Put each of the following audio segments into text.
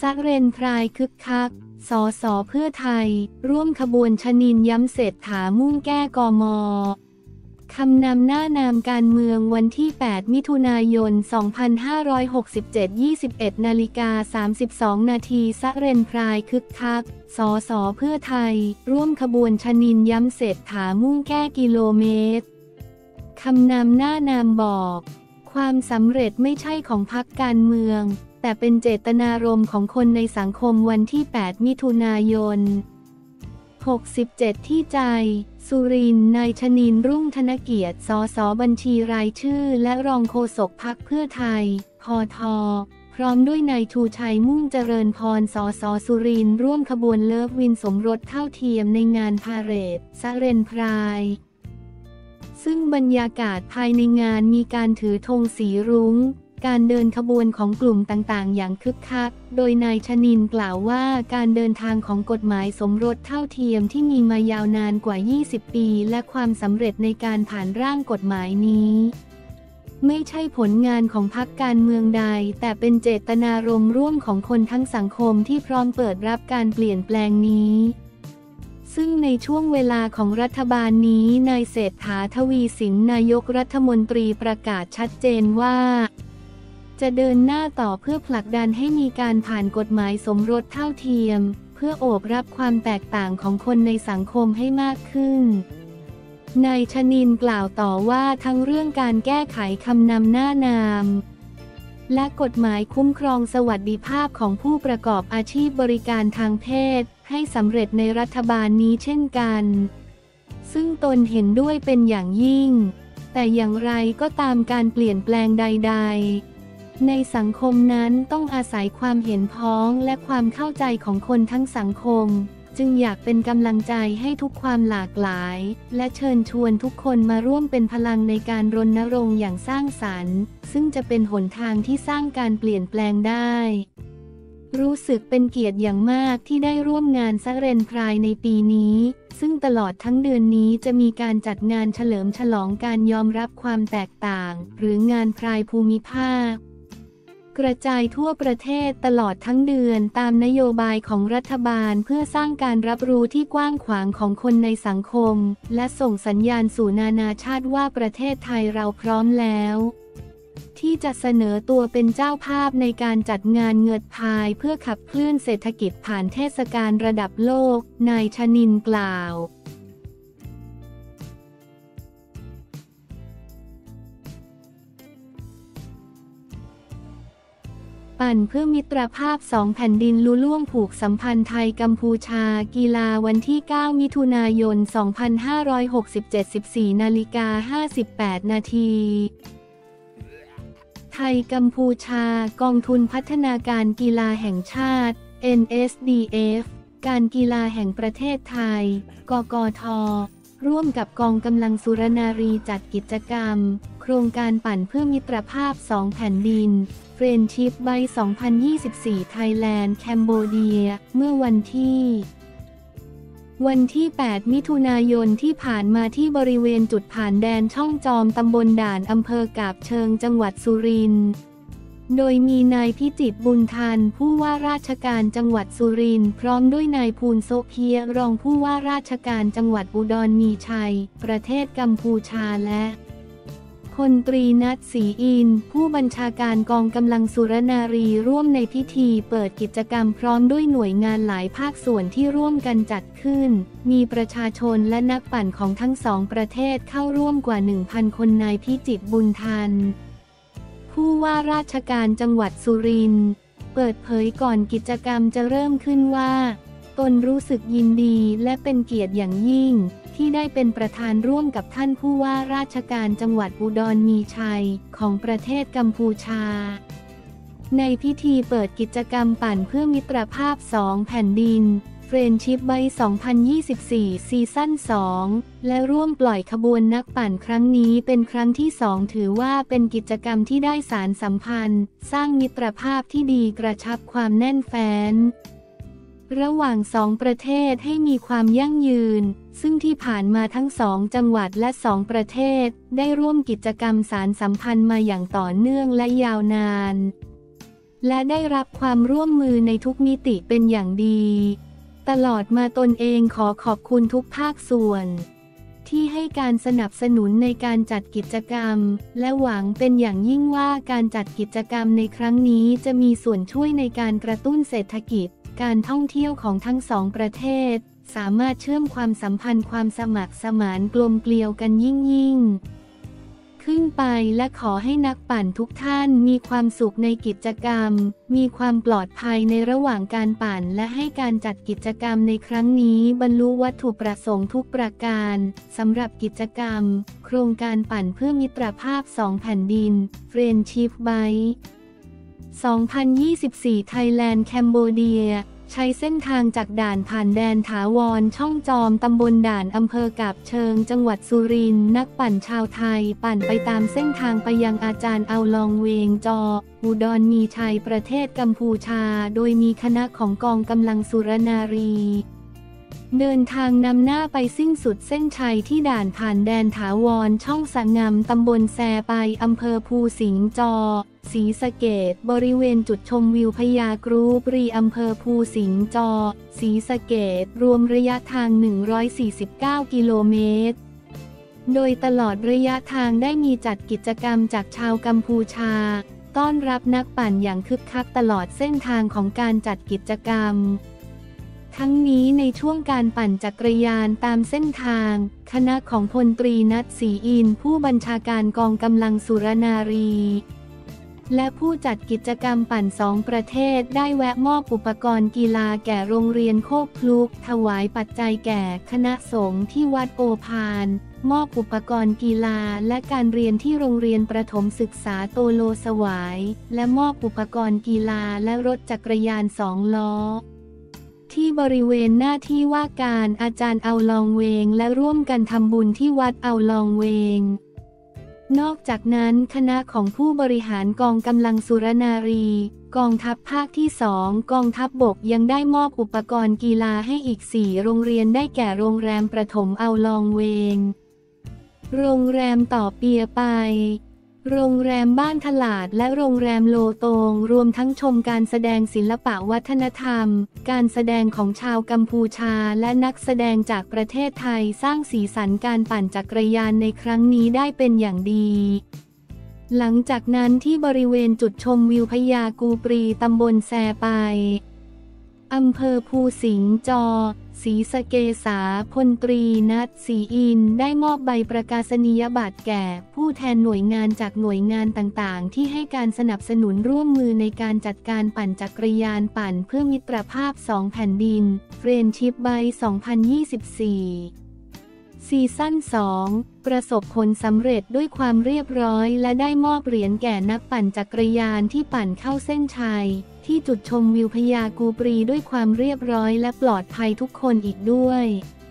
ซักเรนพรายคึกคักสสเพื่อไทยร่วมขบวนชนินย้ำเศรษฐามุ่งแก้กม.คำนำหน้านามการเมืองวันที่ 8 มิถุนายน 2567 21:32 นาทีซักเรนพรายคึกคักสสเพื่อไทยร่วมขบวนชนินย้ำเศรษฐามุ่งแก้กิโลเมตรคำนำหน้านามบอกความสำเร็จไม่ใช่ของพรรคการเมืองแต่เป็นเจตนารมณ์ของคนในสังคมวันที่ 8 มิถุนายน 67 ที่ใจสุรินทร์นายชนินทร์รุ่งธนเกียรติ สสบัญชีรายชื่อและรองโฆษกพรรคเพื่อไทย พท.พร้อมด้วยนายชูชัยมุ่งเจริญพร สสสุรินทร์ร่วมขบวนเลิฟวินสมรสเท่าเทียมในงานพาเหรดซักเรนพรายซึ่งบรรยากาศภายในงานมีการถือธงสีรุ้งการเดินขบวนของกลุ่มต่างๆอย่างคึกคักโดยนายชนินทร์กล่าวว่าการเดินทางของกฎหมายสมรสเท่าเทียมที่มีมายาวนานกว่า 20 ปีและความสำเร็จในการผ่านร่างกฎหมายนี้ไม่ใช่ผลงานของพรรคการเมืองใดแต่เป็นเจตนารมณ์ร่วมของคนทั้งสังคมที่พร้อมเปิดรับการเปลี่ยนแปลงนี้ซึ่งในช่วงเวลาของรัฐบาลนี้นายเศรษฐา ทวีสินนายกรัฐมนตรีประกาศชัดเจนว่าจะเดินหน้าต่อเพื่อผลักดันให้มีการผ่านกฎหมายสมรสเท่าเทียมเพื่อโอบรับความแตกต่างของคนในสังคมให้มากขึ้นนายชนินทร์กล่าวต่อว่าทั้งเรื่องการแก้ไขคำนำหน้านามและกฎหมายคุ้มครองสวัสดิภาพของผู้ประกอบอาชีพบริการทางเพศให้สำเร็จในรัฐบาลนี้เช่นกันซึ่งตนเห็นด้วยเป็นอย่างยิ่งแต่อย่างไรก็ตามการเปลี่ยนแปลงใดๆในสังคมนั้นต้องอาศัยความเห็นพ้องและความเข้าใจของคนทั้งสังคมจึงอยากเป็นกำลังใจให้ทุกความหลากหลายและเชิญชวนทุกคนมาร่วมเป็นพลังในการรณรงค์อย่างสร้างสรรค์ซึ่งจะเป็นหนทางที่สร้างการเปลี่ยนแปลงได้รู้สึกเป็นเกียรติอย่างมากที่ได้ร่วมงานซักเรนพรายในปีนี้ซึ่งตลอดทั้งเดือนนี้จะมีการจัดงานเฉลิมฉลองการยอมรับความแตกต่างหรืองานพรายภูมิภาคกระจายทั่วประเทศตลอดทั้งเดือนตามนโยบายของรัฐบาลเพื่อสร้างการรับรู้ที่กว้างขวางของคนในสังคมและส่งสัญญาณสู่นานาชาติว่าประเทศไทยเราพร้อมแล้วที่จะเสนอตัวเป็นเจ้าภาพในการจัดงานเงิดพายเพื่อขับเคลื่อนเศรษฐกิจผ่านเทศกาลระดับโลกนายชนินทร์กล่าวปั่นเพื่อมิตรภาพ2แผ่นดินลุล่วงผูกสัมพันธ์ไทยกัมพูชากีฬาวันที่ 9 มิถุนายน 2567 14:58 นาทีไทยกัมพูชากองทุนพัฒนาการกีฬาแห่งชาติ NSDF การกีฬาแห่งประเทศไทยกกท.ร่วมกับกองกำลังสุรนารีจัดกิจกรรมโครงการปั่นเพื่อมิตรภาพ2แผ่นดินFriendship by 2024 Thailand Cambodia เมื่อวันที่ 8 มิถุนายนที่ผ่านมาที่บริเวณจุดผ่านแดนช่องจอมตำบลด่านอำเภอกาบเชิงจังหวัดสุรินทร์โดยมีนายพิจิตรบุญทันผู้ว่าราชการจังหวัดสุรินทร์พร้อมด้วยนายภูลโซเพียรองผู้ว่าราชการจังหวัดอุดรมีชัยประเทศกัมพูชาและพลตรีณัฐ ศรีอินทร์ผู้บัญชาการกองกำลังสุรนารีร่วมในพิธีเปิดกิจกรรมพร้อมด้วยหน่วยงานหลายภาคส่วนที่ร่วมกันจัดขึ้นมีประชาชนและนักปั่นของทั้งสองประเทศเข้าร่วมกว่า 1,000 คนนายพิจิตรบุญทันผู้ว่าราชการจังหวัดสุรินทร์เปิดเผยก่อนกิจกรรมจะเริ่มขึ้นว่าตนรู้สึกยินดีและเป็นเกียรติอย่างยิ่งที่ได้เป็นประธานร่วมกับท่านผู้ว่าราชการจังหวัดอุดรมีชัยของประเทศกัมพูชาในพิธีเปิดกิจกรรมปั่นเพื่อมิตรภาพ2แผ่นดิน Friendship by 2024 ซีซั่น 2 และร่วมปล่อยขบวนนักปั่นครั้งนี้เป็นครั้งที่ 2ถือว่าเป็นกิจกรรมที่ได้สานสัมพันธ์สร้างมิตรภาพที่ดีกระชับความแน่นแฟ้นระหว่างสองประเทศให้มีความยั่งยืนซึ่งที่ผ่านมาทั้ง2จังหวัดและ2ประเทศได้ร่วมกิจกรรมสานสัมพันธ์มาอย่างต่อเนื่องและยาวนานและได้รับความร่วมมือในทุกมิติเป็นอย่างดีตลอดมาตนเองขอขอบคุณทุกภาคส่วนที่ให้การสนับสนุนในการจัดกิจกรรมและหวังเป็นอย่างยิ่งว่าการจัดกิจกรรมในครั้งนี้จะมีส่วนช่วยในการกระตุ้นเศรษฐกิจการท่องเที่ยวของทั้งสองประเทศสามารถเชื่อมความสัมพันธ์ความสมัครสมานกลมเกลียวกันยิ่งขึ้นไปและขอให้นักปั่นทุกท่านมีความสุขในกิจกรรมมีความปลอดภัยในระหว่างการปั่นและให้การจัดกิจกรรมในครั้งนี้บรรลุวัตถุประสงค์ทุกประการสำหรับกิจกรรมโครงการปั่นเพื่อมิตรภาพ2แผ่นดิน Friendship Bike 2024 Thailand Cambodia ใช้เส้นทางจากด่านผ่านแดนถาวรช่องจอมตำบลด่านอำเภอกาบเชิงจังหวัดสุรินทร์นักปั่นชาวไทยปั่นไปตามเส้นทางไปยังอาจารย์เอาลองเวงจออุดรมีชัยประเทศกัมพูชาโดยมีคณะของกองกำลังสุรนารีเดินทางนำหน้าไปสิ้นสุดเส้นชัยที่ด่านผ่านแดนถาวรช่องสะงามตำบลแซไปอำเภอภูสิงห์จอศรีสะเกษบริเวณจุดชมวิวพญากรูปรีอำเภอภูสิงห์จอศรีสะเกษรวมระยะทาง149 กิโลเมตรโดยตลอดระยะทางได้มีจัดกิจกรรมจากชาวกัมพูชาต้อนรับนักปั่นอย่างคึกคักตลอดเส้นทางของการจัดกิจกรรมทั้งนี้ในช่วงการปั่นจักรยานตามเส้นทางคณะของพลตรีณัฐ ศรีอินทร์ผู้บัญชาการกองกำลังสุรนารีและผู้จัดกิจกรรมปั่น2ประเทศได้แวะมอบอุปกรณ์กีฬาแก่โรงเรียนโคกพลุกถวายปัจจัยแก่คณะสงฆ์ที่วัดโอภารมอบอุปกรณ์กีฬาและการเรียนที่โรงเรียนประถมศึกษาโตโลสวายและมอบอุปกรณ์กีฬาและรถจักรยาน2 ล้อที่บริเวณหน้าที่ว่าการอาจารย์เอาลองเวงและร่วมกันทำบุญที่วัดเอาลองเวงนอกจากนั้นคณะของผู้บริหารกองกำลังสุรนารีกองทัพภาคที่2กองทัพบกยังได้มอบอุปกรณ์กีฬาให้อีก4โรงเรียนได้แก่โรงแรมประถมเอาลองเวงโรงแรมต่อเปียไปโรงแรมบ้านถลาดและโรงแรมโลโตงรวมทั้งชมการแสดงศิลปะวัฒนธรรมการแสดงของชาวกัมพูชาและนักแสดงจากประเทศไทยสร้างสีสันการปั่นจักรยานในครั้งนี้ได้เป็นอย่างดีหลังจากนั้นที่บริเวณจุดชมวิวพญากูปรีตำบลแซไปอำเภอภูสิงห์จอศรีสะเกษพลตรีณัฐ ศรีอินทร์ได้มอบใบประกาศนียบัตรแก่ผู้แทนหน่วยงานจากหน่วยงานต่างๆที่ให้การสนับสนุนร่วมมือในการจัดการปั่นจักรยานปั่นเพื่อมิตรภาพ2แผ่นดิน Friendship Bike 2024 ซีซั่น 2 ประสบผลสำเร็จด้วยความเรียบร้อยและได้มอบเหรียญแก่นักปั่นจักรยานที่ปั่นเข้าเส้นชัยที่จุดชมวิวพญากูปรีด้วยความเรียบร้อยและปลอดภัยทุกคนอีกด้วย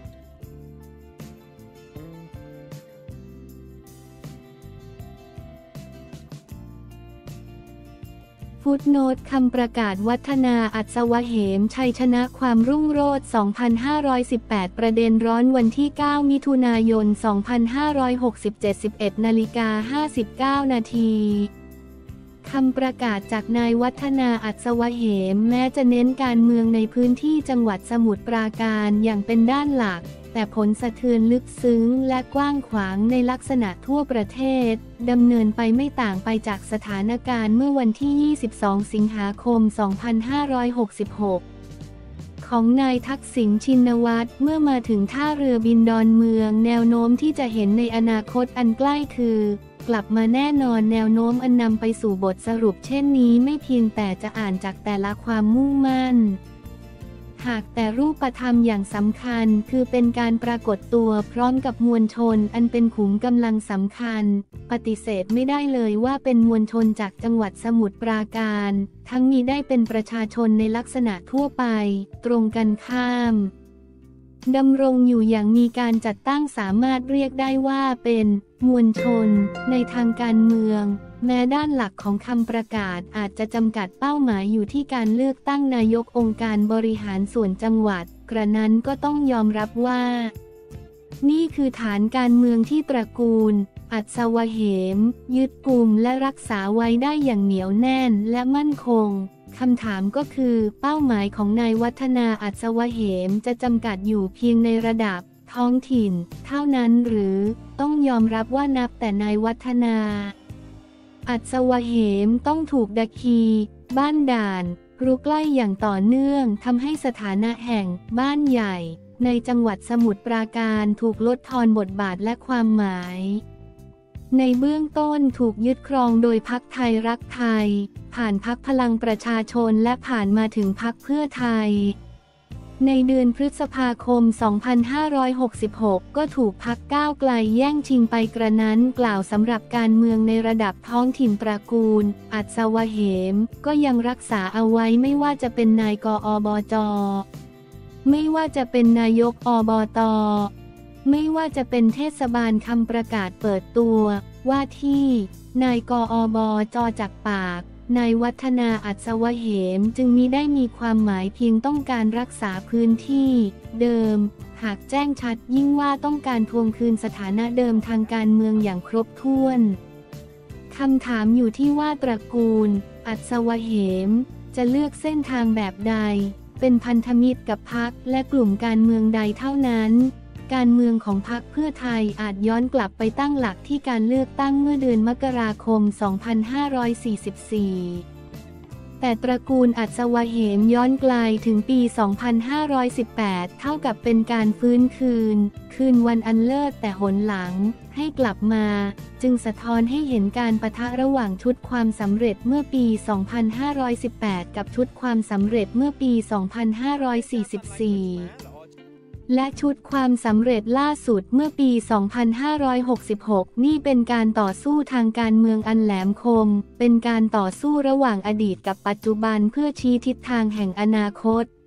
ฟุตโนตคำประกาศวัฒนาอัศวเหมชัยชนะความรุ่งโรจน์ 2518 ประเด็นร้อนวันที่ 9 มิถุนายน 2567 11:59 นาทีคำประกาศจากนายวัฒนาอัศวเหมแม้จะเน้นการเมืองในพื้นที่จังหวัดสมุทรปราการอย่างเป็นด้านหลักแต่ผลสะเทือนลึกซึ้งและกว้างขวางในลักษณะทั่วประเทศดำเนินไปไม่ต่างไปจากสถานการณ์เมื่อวันที่ 22 สิงหาคม 2566 ของนายทักษิณชินวัตรเมื่อมาถึงท่าเรือบินดอนเมืองแนวโน้มที่จะเห็นในอนาคตอันใกล้คือกลับมาแน่นอนแนวโน้มอันนำไปสู่บทสรุปเช่นนี้ไม่เพียงแต่จะอ่านจากแต่ละความมุ่งมั่นหากแต่รูปธรรมอย่างสำคัญคือเป็นการปรากฏตัวพร้อมกับมวลชนอันเป็นขุมกำลังสำคัญปฏิเสธไม่ได้เลยว่าเป็นมวลชนจากจังหวัดสมุทรปราการทั้งนี้ได้เป็นประชาชนในลักษณะทั่วไปตรงกันข้ามดำรงอยู่อย่างมีการจัดตั้งสามารถเรียกได้ว่าเป็นมวลชนในทางการเมืองแม้ด้านหลักของคำประกาศอาจจะจำกัดเป้าหมายอยู่ที่การเลือกตั้งนายกองค์การบริหารส่วนจังหวัดกระนั้นก็ต้องยอมรับว่านี่คือฐานการเมืองที่ตระกูลอัศวเหมยึดกุมและรักษาไว้ได้อย่างเหนียวแน่นและมั่นคงคำถามก็คือเป้าหมายของนายวัฒนาอัศวเหมจะจำกัดอยู่เพียงในระดับท้องถิ่นเท่านั้นหรือต้องยอมรับว่านับแต่นายวัฒนาอัศวเหมต้องถูกดคีบ้านด่านรุกไล่อย่างต่อเนื่องทำให้สถานะแห่งบ้านใหญ่ในจังหวัดสมุทรปราการถูกลดทอนบทบาทและความหมายในเบื้องต้นถูกยึดครองโดยพรรคไทยรักไทยผ่านพรรคพลังประชาชนและผ่านมาถึงพรรคเพื่อไทยในเดือนพฤษภาคม 2566 ก็ถูกพรรคก้าวไกลแย่งชิงไปกระนั้นกล่าวสำหรับการเมืองในระดับท้องถิ่นตระกูลอัศวเหมก็ยังรักษาเอาไว้ไม่ว่าจะเป็นนายกอบจ.ไม่ว่าจะเป็นนายกอบต.ไม่ว่าจะเป็นเทศบาลคำประกาศเปิดตัวว่าที่นายกอบจ.จากปากนายวัฒนาอัศวเหมจึงมิได้มีความหมายเพียงต้องการรักษาพื้นที่เดิมหากแจ้งชัดยิ่งว่าต้องการทวงคืนสถานะเดิมทางการเมืองอย่างครบถ้วนคำถามอยู่ที่ว่าตระกูลอัศวเหมจะเลือกเส้นทางแบบใดเป็นพันธมิตรกับพรรคและกลุ่มการเมืองใดเท่านั้นการเมืองของพรรคเพื่อไทยอาจย้อนกลับไปตั้งหลักที่การเลือกตั้งเมื่อเดือนมกราคม 2544 แต่ตระกูลอัศวเหมย้อนไกลถึงปี 2518 เท่ากับเป็นการฟื้นคืนวันอันเลิศแต่หนหลังให้กลับมาจึงสะท้อนให้เห็นการปะทะระหว่างชุดความสำเร็จเมื่อปี 2518 กับชุดความสำเร็จเมื่อปี 2544และชุดความสำเร็จล่าสุดเมื่อปี 2566 นี่เป็นการต่อสู้ทางการเมืองอันแหลมคมเป็นการต่อสู้ระหว่างอดีตกับปัจจุบันเพื่อชี้ทิศทางแห่งอนาคต